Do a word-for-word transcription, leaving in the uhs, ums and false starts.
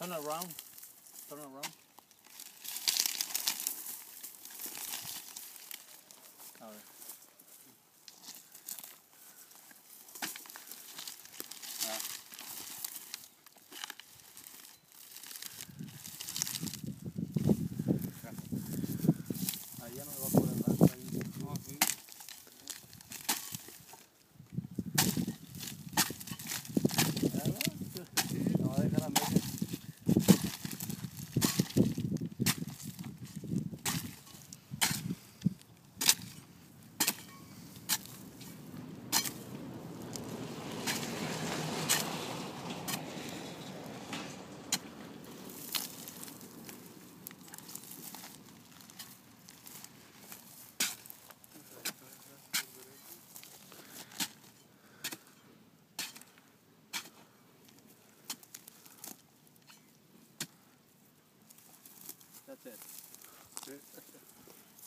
Turn around. Turn around. A ver. Ah. Ahí ya no me va a poder dar. Ahí. No, sí. No va a dejar a medio. That's it. Sí.